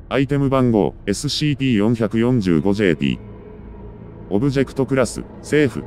アイテム番号 SCP-445JP。オブジェクトクラス、セーフ。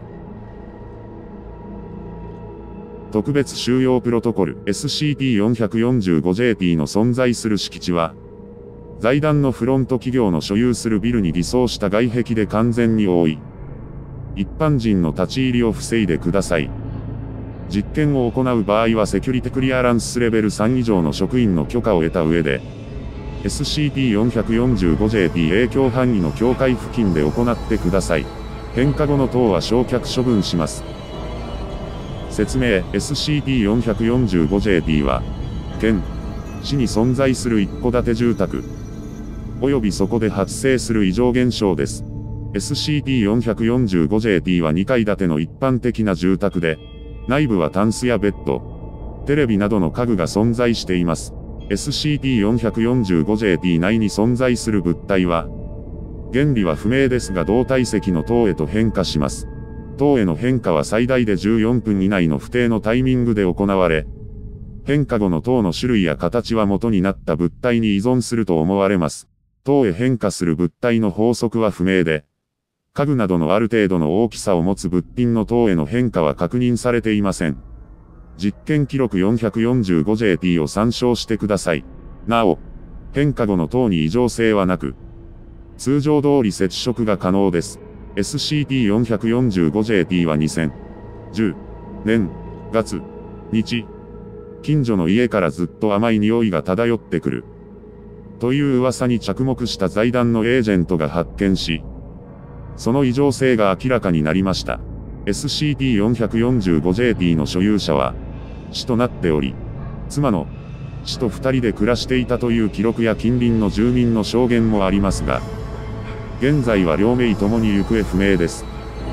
特別収容プロトコル SCP-445JP の存在する敷地は、財団のフロント企業の所有するビルに偽装した外壁で完全に覆い、一般人の立ち入りを防いでください。実験を行う場合はセキュリティクリアランスレベル3以上の職員の許可を得た上で、SCP-445JP 影響範囲の境界付近で行ってください。変化後の塔は焼却処分します。説明 SCP-445JP は、県、市に存在する一戸建て住宅、およびそこで発生する異常現象です。SCP-445JP は2階建ての一般的な住宅で、内部はタンスやベッド、テレビなどの家具が存在しています。SCP-445JP 内に存在する物体は、原理は不明ですが同体積の塔へと変化します。塔への変化は最大で14分以内の不定のタイミングで行われ、変化後の塔の種類や形は元になった物体に依存すると思われます。塔へ変化する物体の法則は不明で、家具などのある程度の大きさを持つ物品の塔への変化は確認されていません。実験記録 445JP を参照してください。なお、変化後の塔に異常性はなく、通常通り接触が可能です。SCP-445JP は2010年月日、近所の家からずっと甘い匂いが漂ってくる。という噂に着目した財団のエージェントが発見し、その異常性が明らかになりました。SCP-445JP の所有者は、死となっており、妻の死と二人で暮らしていたという記録や近隣の住民の証言もありますが、現在は両名ともに行方不明です。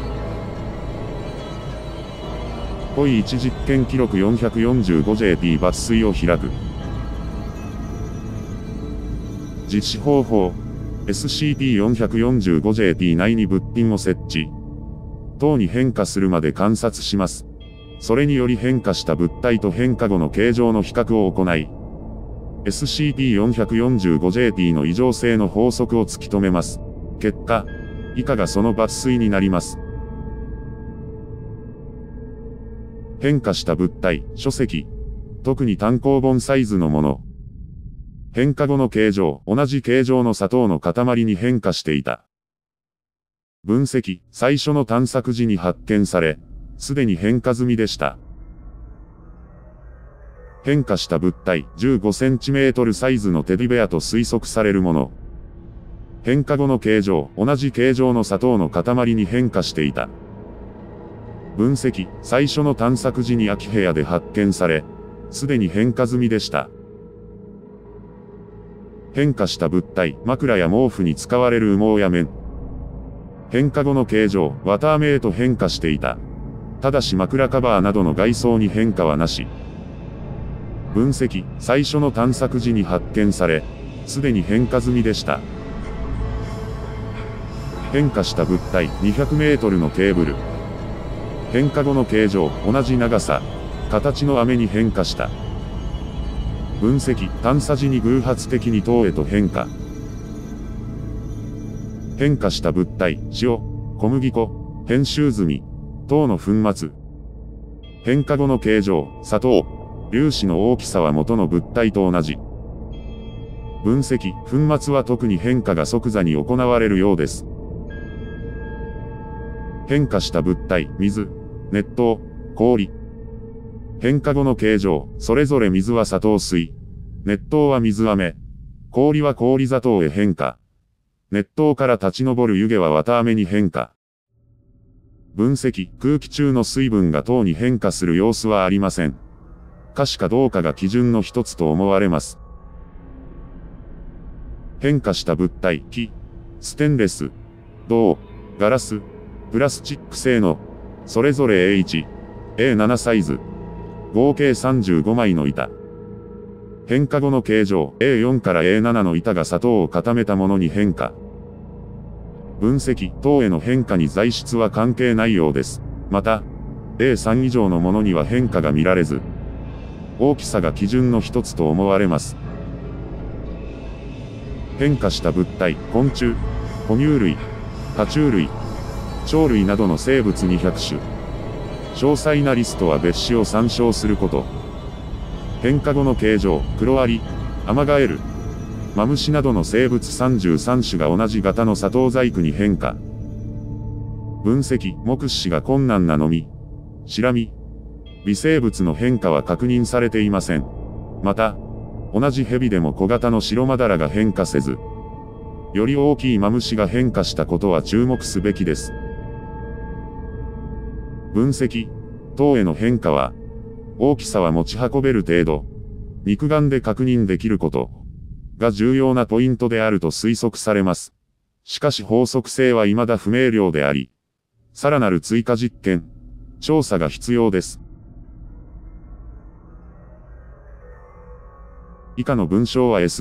ポイ1実験記録 445JP 抜粋を開く。実施方法。SCP-445JP 内に物品を設置。塔に変化するまで観察します。それにより変化した物体と変化後の形状の比較を行い、SCP-445JP の異常性の法則を突き止めます。結果、以下がその抜粋になります。変化した物体、書籍。特に単行本サイズのもの。変化後の形状、同じ形状の砂糖の塊に変化していた。分析、最初の探索時に発見され、すでに変化済みでした。変化した物体、15cm サイズのテディベアと推測されるもの。変化後の形状、同じ形状の砂糖の塊に変化していた。分析、最初の探索時に空き部屋で発見され、すでに変化済みでした。変化した物体、枕や毛布に使われる羽毛や綿。変化後の形状、綿あめへと変化していた。ただし枕カバーなどの外装に変化はなし。分析、最初の探索時に発見され、すでに変化済みでした。変化した物体、200メートルのテーブル。変化後の形状、同じ長さ、形の飴に変化した。分析、探査時に偶発的に塔へと変化。変化した物体、塩、小麦粉、編集済み、塔の粉末。変化後の形状、砂糖、粒子の大きさは元の物体と同じ。分析、粉末は特に変化が即座に行われるようです。変化した物体、水、熱湯、氷。変化後の形状、それぞれ水は砂糖水。熱湯は水飴。氷は氷砂糖へ変化。熱湯から立ち上る湯気は綿飴に変化。分析、空気中の水分が糖に変化する様子はありません。可視かどうかが基準の一つと思われます。変化した物体、木、ステンレス、銅、ガラス、プラスチック製の、それぞれ A1、A7 サイズ。合計35枚の板。変化後の形状、A4 から A7 の板が砂糖を固めたものに変化。分析、糖への変化に材質は関係ないようです。また、A3 以上のものには変化が見られず、大きさが基準の一つと思われます。 変化した物体、昆虫、哺乳類、爬虫類、鳥類などの生物200種。詳細なリストは別紙を参照すること。変化後の形状、クロアリ、アマガエル、マムシなどの生物33種が同じ型の砂糖細工に変化。分析、目視が困難なのみ、シラミ、微生物の変化は確認されていません。また、同じヘビでも小型の白マダラが変化せず、より大きいマムシが変化したことは注目すべきです。分析、糖への変化は、大きさは持ち運べる程度、肉眼で確認できること、が重要なポイントであると推測されます。しかし法則性は未だ不明瞭であり、さらなる追加実験、調査が必要です。以下の文章は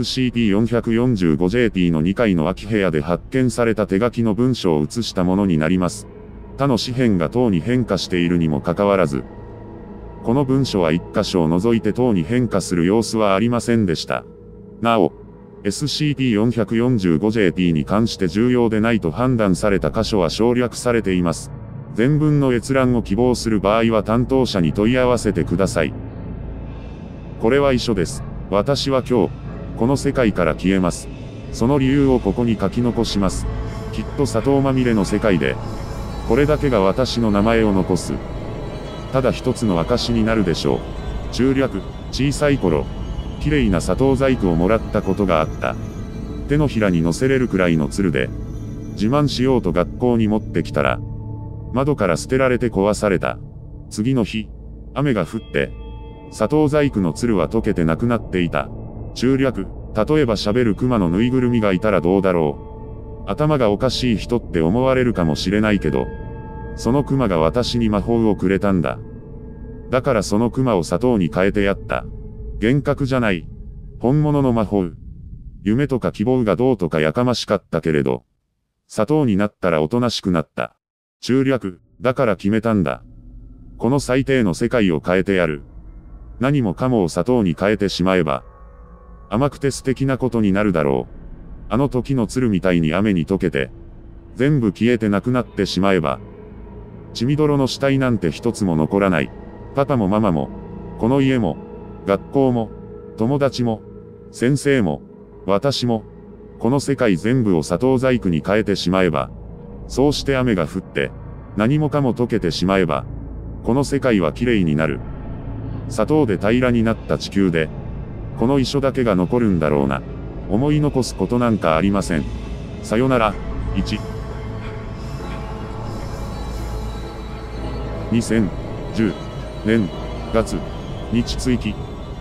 SCP-445JP の2階の空き部屋で発見された手書きの文章を写したものになります。他の紙片が糖に変化しているにもかかわらず、この文書は1箇所を除いて糖に変化する様子はありませんでした。なお、SCP-445JP に関して重要でないと判断された箇所は省略されています。全文の閲覧を希望する場合は担当者に問い合わせてください。これは遺書です。私は今日、この世界から消えます。その理由をここに書き残します。きっと砂糖まみれの世界で、これだけが私の名前を残す。ただ一つの証になるでしょう。中略、小さい頃、綺麗な砂糖細工をもらったことがあった。手のひらに乗せれるくらいの鶴で、自慢しようと学校に持ってきたら、窓から捨てられて壊された。次の日、雨が降って、砂糖細工の鶴は溶けてなくなっていた。中略、例えば喋る熊のぬいぐるみがいたらどうだろう。頭がおかしい人って思われるかもしれないけど、その熊が私に魔法をくれたんだ。だからその熊を砂糖に変えてやった。幻覚じゃない。本物の魔法。夢とか希望がどうとかやかましかったけれど、砂糖になったらおとなしくなった。中略、だから決めたんだ。この最低の世界を変えてやる。何もかもを砂糖に変えてしまえば、甘くて素敵なことになるだろう。あの時の鶴みたいに雨に溶けて、全部消えてなくなってしまえば、血みどろの死体なんて一つも残らない。パパもママも、この家も、学校も、友達も、先生も、私も、この世界全部を砂糖細工に変えてしまえば、そうして雨が降って、何もかも溶けてしまえば、この世界は綺麗になる。砂糖で平らになった地球で、この遺書だけが残るんだろうな。思い残すことなんかありません。さよなら、1。2010年月日追記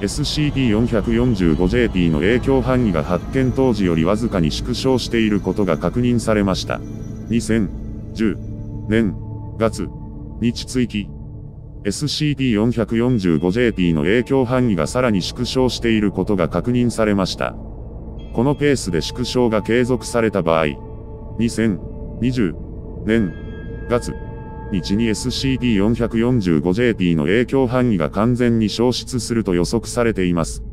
SCP-445JP の影響範囲が発見当時よりわずかに縮小していることが確認されました。2010年月日追記SCP-445JP の影響範囲がさらに縮小していることが確認されました。このペースで縮小が継続された場合、2020年月日に SCP-445JP の影響範囲が完全に消失すると予測されています。